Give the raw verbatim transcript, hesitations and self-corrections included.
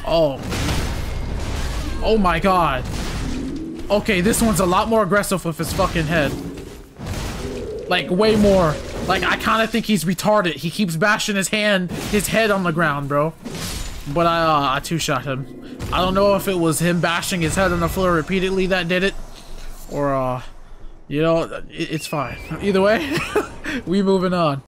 Oh. Oh my god. Okay, this one's a lot more aggressive with his fucking head. Like, way more. Like, I kind of think he's retarded. He keeps bashing his hand, his head on the ground, bro. But I, uh, I two-shot him. I don't know if it was him bashing his head on the floor repeatedly that did it. Or, uh, you know, it, it's fine. Either way, we moving on.